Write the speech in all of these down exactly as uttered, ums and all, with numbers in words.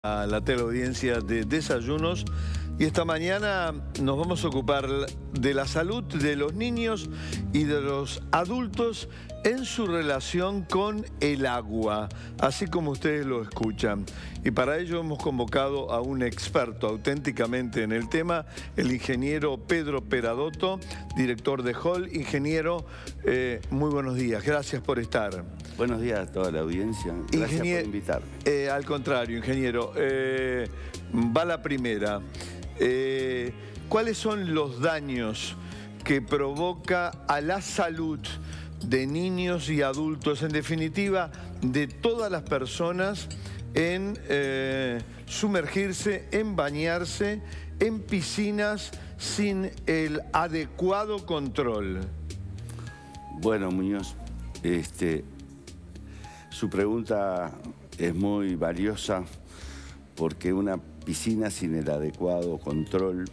A la teleaudiencia de Desayunos, y esta mañana nos vamos a ocupar de la salud de los niños y de los adultos en su relación con el agua, así como ustedes lo escuchan. Y para ello hemos convocado a un experto auténticamente en el tema, el ingeniero Pedro Peradotto, director de Hall. Ingeniero, eh, muy buenos días, gracias por estar. Buenos días a toda la audiencia, gracias Ingenier por invitarme. Eh, al contrario, ingeniero, eh, va la primera. Eh, ¿Cuáles son los daños que provoca a la salud de niños y adultos, en definitiva, de todas las personas, en eh, sumergirse, en bañarse en piscinas sin el adecuado control? Bueno, Muñoz, este, su pregunta es muy valiosa porque una piscina sin el adecuado control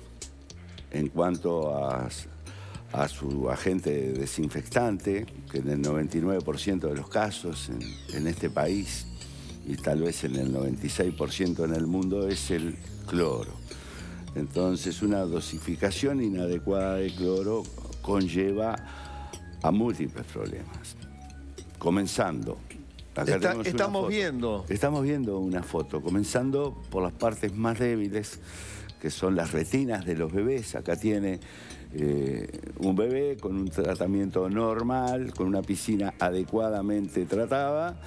en cuanto a, a su agente desinfectante, que en el noventa y nueve por ciento de los casos en, en este país y tal vez en el noventa y seis por ciento en el mundo, es el cloro. Entonces, una dosificación inadecuada de cloro conlleva a múltiples problemas. Comenzando. Acá Está, estamos viendo. Estamos viendo una foto, comenzando por las partes más débiles, que son las retinas de los bebés. Acá tiene eh, un bebé con un tratamiento normal, con una piscina adecuadamente tratada,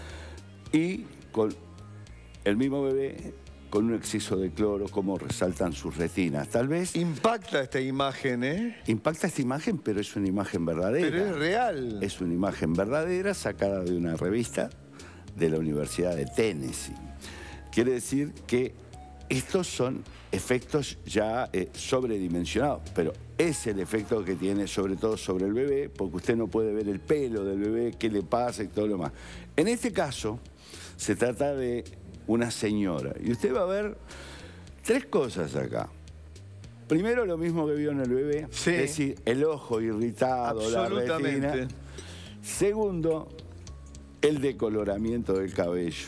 y con el mismo bebé con un exceso de cloro, como resaltan sus retinas. Tal vez... Impacta esta imagen, ¿eh? Impacta esta imagen, pero es una imagen verdadera. Pero es real. Es una imagen verdadera, sacada de una revista de la Universidad de Tennessee. Quiere decir que estos son efectos ya eh, sobredimensionados, pero es el efecto que tiene sobre todo sobre el bebé, porque usted no puede ver el pelo del bebé, qué le pasa y todo lo demás. En este caso, se trata de una señora, y usted va a ver tres cosas acá. Primero, lo mismo que vio en el bebé, sí, es decir, el ojo irritado, la retina. Segundo, el decoloramiento del cabello.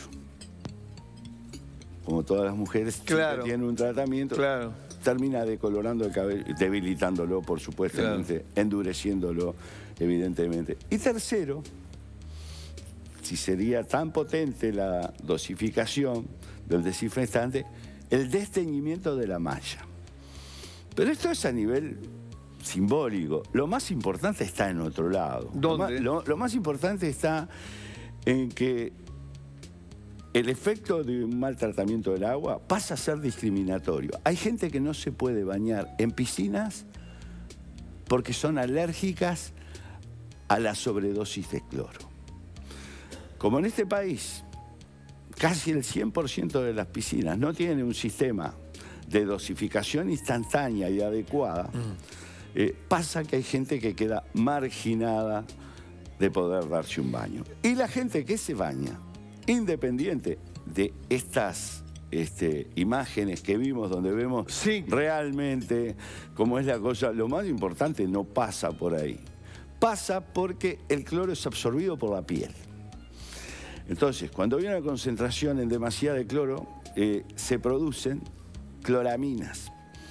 Como todas las mujeres, claro, que tienen un tratamiento, claro, termina decolorando el cabello, debilitándolo, por supuesto, claro, endureciéndolo, evidentemente. Y tercero, si sería tan potente la dosificación del desinfectante, el desteñimiento de la malla. Pero esto es a nivel simbólico. Lo más importante está en otro lado. ¿Dónde? Lo, lo, lo más importante está en que el efecto de un mal tratamiento del agua pasa a ser discriminatorio. Hay gente que no se puede bañar en piscinas porque son alérgicas a la sobredosis de cloro. Como en este país casi el cien por ciento de las piscinas no tiene un sistema de dosificación instantánea y adecuada, mm. eh, pasa que hay gente que queda marginada de poder darse un baño. Y la gente que se baña, independiente de estas este, imágenes que vimos, donde vemos sí. realmente cómo es la cosa, lo más importante no pasa por ahí. Pasa porque el cloro es absorbido por la piel. Entonces, cuando hay una concentración en demasía de cloro, eh, se producen cloraminas.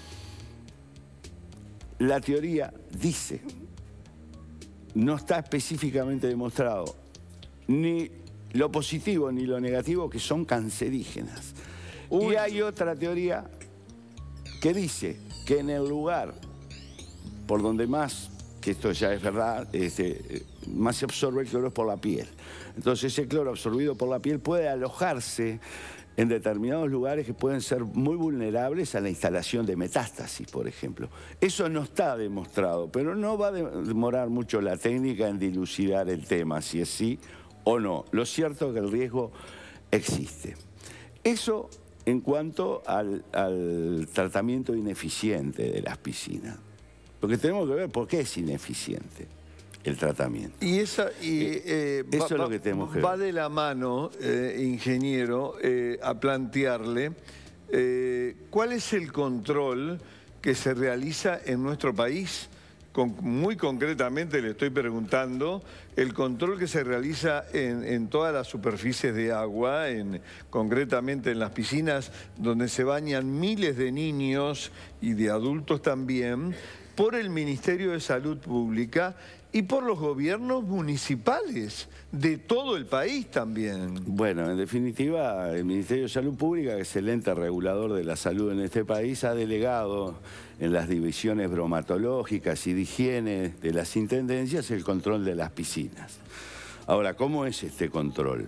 La teoría dice, no está específicamente demostrado, ni lo positivo ni lo negativo, que son cancerígenas. Uy. Y hay otra teoría que dice que en el lugar por donde más, que esto ya es verdad, este, más se absorbe el cloro es por la piel. Entonces ese cloro absorbido por la piel puede alojarse en determinados lugares que pueden ser muy vulnerables a la instalación de metástasis, por ejemplo. Eso no está demostrado, pero no va a demorar mucho la técnica en dilucidar el tema, si es sí o no. Lo cierto es que el riesgo existe. Eso en cuanto al, al tratamiento ineficiente de las piscinas. Porque tenemos que ver por qué es ineficiente el tratamiento. Y, esa, y eh, eso va, es lo que tenemos que ver. Va de la mano, eh, ingeniero, eh, a plantearle eh, cuál es el control que se realiza en nuestro país con, muy concretamente le estoy preguntando el control que se realiza en, en todas las superficies de agua, en, concretamente en las piscinas donde se bañan miles de niños y de adultos también, por el Ministerio de Salud Pública y por los gobiernos municipales de todo el país también. Bueno, en definitiva, el Ministerio de Salud Pública, que es el ente regulador de la salud en este país, ha delegado en las divisiones bromatológicas y de higiene de las intendencias el control de las piscinas. Ahora, ¿cómo es este control?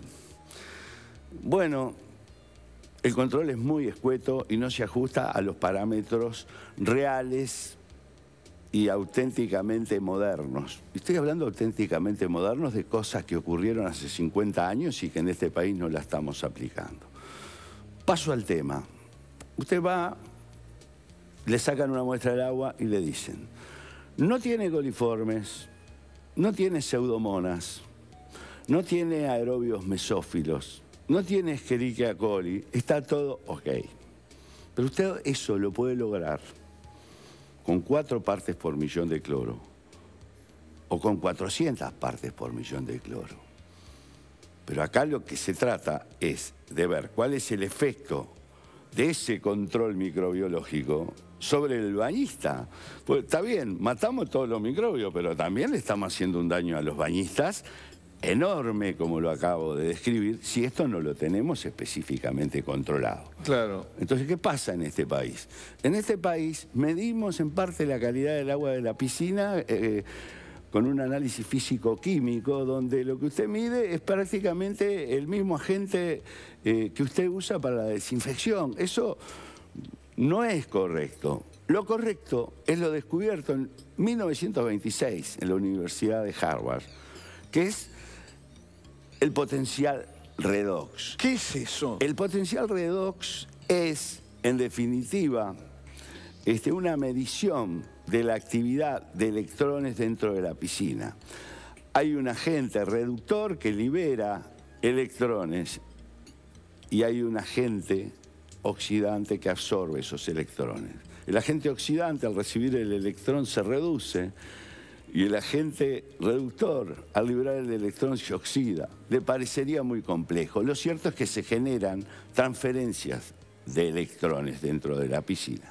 Bueno, el control es muy escueto y no se ajusta a los parámetros reales y auténticamente modernos. Estoy hablando auténticamente modernos de cosas que ocurrieron hace cincuenta años y que en este país no la estamos aplicando. Paso al tema. Usted va, le sacan una muestra del agua y le dicen, no tiene coliformes, no tiene pseudomonas, no tiene aerobios mesófilos, no tiene Escherichia coli, está todo ok. Pero usted eso lo puede lograr con cuatro partes por millón de cloro o con cuatrocientas partes por millón de cloro. Pero acá lo que se trata es de ver cuál es el efecto de ese control microbiológico sobre el bañista. Pues está bien, matamos todos los microbios, pero también le estamos haciendo un daño a los bañistas enorme, como lo acabo de describir, si esto no lo tenemos específicamente controlado. Claro. Entonces, ¿qué pasa en este país? En este país medimos en parte la calidad del agua de la piscina eh, con un análisis físico-químico, donde lo que usted mide es prácticamente el mismo agente eh, que usted usa para la desinfección. Eso no es correcto. Lo correcto es lo descubierto en mil novecientos veintiséis en la Universidad de Harvard, que es el potencial redox. ¿Qué es eso? El potencial redox es, en definitiva, este, una medición de la actividad de electrones dentro de la piscina. Hay un agente reductor que libera electrones y hay un agente oxidante que absorbe esos electrones. El agente oxidante, al recibir el electrón, se reduce, y el agente reductor, al liberar el electrón, se oxida. Le parecería muy complejo. Lo cierto es que se generan transferencias de electrones dentro de la piscina.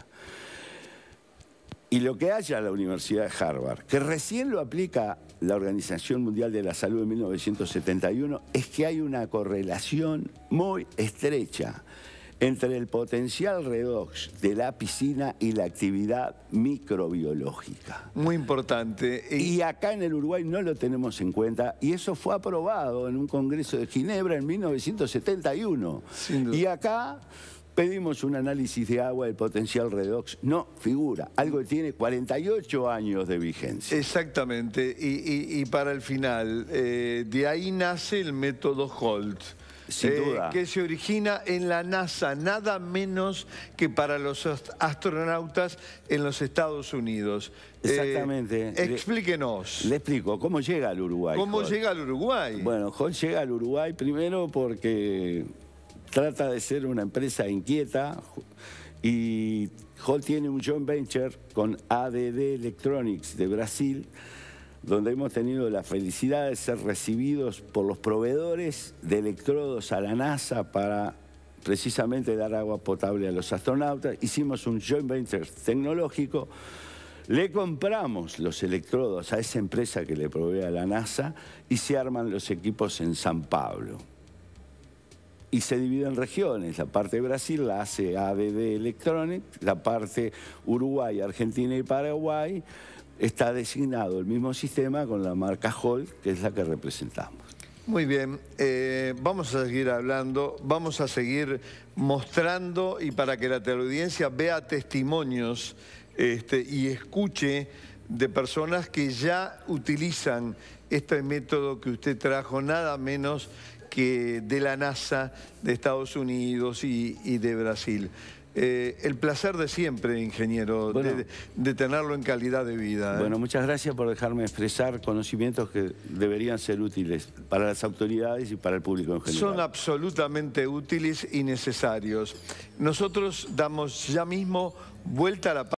Y lo que haya la Universidad de Harvard, que recién lo aplica la Organización Mundial de la Salud en mil novecientos setenta y uno, es que hay una correlación muy estrecha entre el potencial redox de la piscina y la actividad microbiológica. Muy importante. Y acá en el Uruguay no lo tenemos en cuenta, y eso fue aprobado en un congreso de Ginebra en mil novecientos setenta y uno. Y acá pedimos un análisis de agua del potencial redox. No figura, algo que tiene cuarenta y ocho años de vigencia. Exactamente. Y, y, y para el final, eh, de ahí nace el método Holt. Sin eh, duda. Que se origina en la NASA, nada menos que para los astronautas en los Estados Unidos. Exactamente. Eh, explíquenos. Le, le explico, ¿cómo llega al Uruguay? ¿Cómo Holt? llega al Uruguay? Bueno, Holt llega al Uruguay primero porque trata de ser una empresa inquieta y Holt tiene un joint venture con A D D Electronics de Brasil, donde hemos tenido la felicidad de ser recibidos por los proveedores de electrodos a la NASA para precisamente dar agua potable a los astronautas. Hicimos un joint venture tecnológico, le compramos los electrodos a esa empresa que le provee a la NASA y se arman los equipos en San Pablo. Y se divide en regiones. La parte de Brasil la hace A D D Electronics, la parte Uruguay, Argentina y Paraguay está designado el mismo sistema con la marca Holt, que es la que representamos. Muy bien, eh, vamos a seguir hablando, vamos a seguir mostrando y para que la teleaudiencia vea testimonios este, y escuche de personas que ya utilizan este método que usted trajo, nada menos que de la NASA, de Estados Unidos y, y de Brasil. Eh, el placer de siempre, ingeniero, bueno, de, de tenerlo en calidad de vida. ¿eh? Bueno, muchas gracias por dejarme expresar conocimientos que deberían ser útiles para las autoridades y para el público en general. Son absolutamente útiles y necesarios. Nosotros damos ya mismo vuelta a la